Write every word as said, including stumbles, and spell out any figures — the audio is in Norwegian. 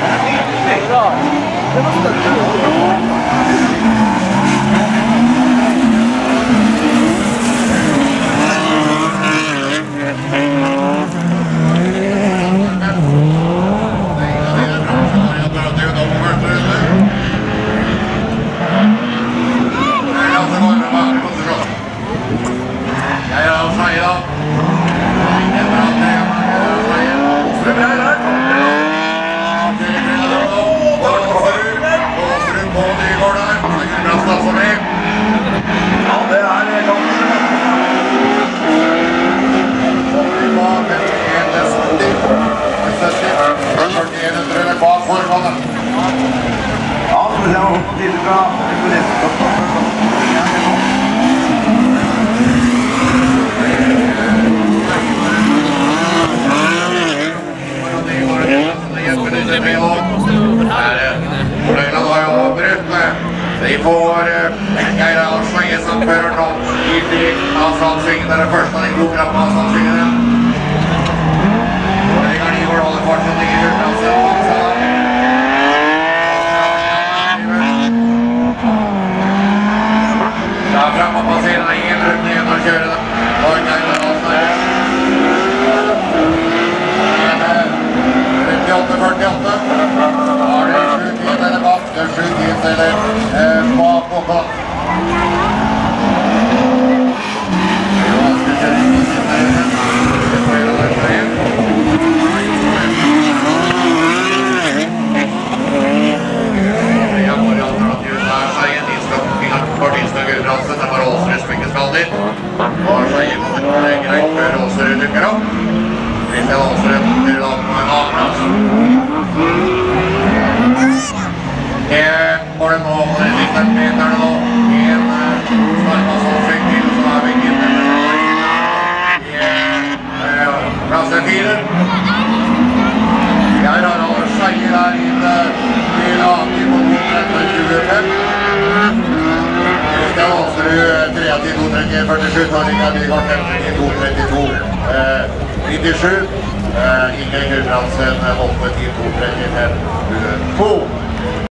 Bra. Det var støtt. Vi får Geir Alsveie som fører nå hit i avstandssvingen. Det er det første av de gode kraft med avstandssvingene. Vegard Nygaard holder fortsatt i hjulplasset. Da er frem og passerer deg en runde igjen og kjører det. Og Geir Alsveie. trettioåtte førtiåtte. Da har det sju tiendeler bak. Det er sju tiendeler bak og bak. Det var Åsrud som ikke skal dit. Og så gikk det greit før Åsrud dukker opp. Kristian Åsrud dukker opp på en annen plass. Det var det nå, det er litt den meterne nå. En startmassansving til, så er vi ikke inne. Plass er fire. Jeg har alle skjeier her inne til Aki på to tjuefem. Kristian Åsrud trettito tretti førtisju, Torring er bygård femtito trettito nittisju. Ingrid Gudbrandsen åtte ti to trettifem to.